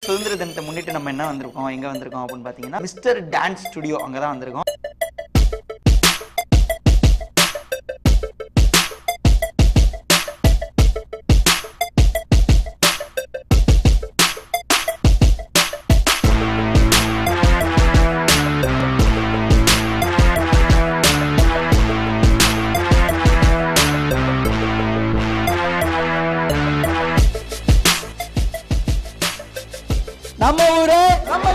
சுதந்திர தினத்தை முன்னிட்டு நம்ம என்ன வந்திருக்கோம் எங்க வந்திருக்கோம் அப்படின்னு பாத்தீங்கன்னா மிஸ்டர் டான்ஸ் ஸ்டுடியோ அங்கதான் வந்திருக்கோம். நம்ம ஊரு நம்ம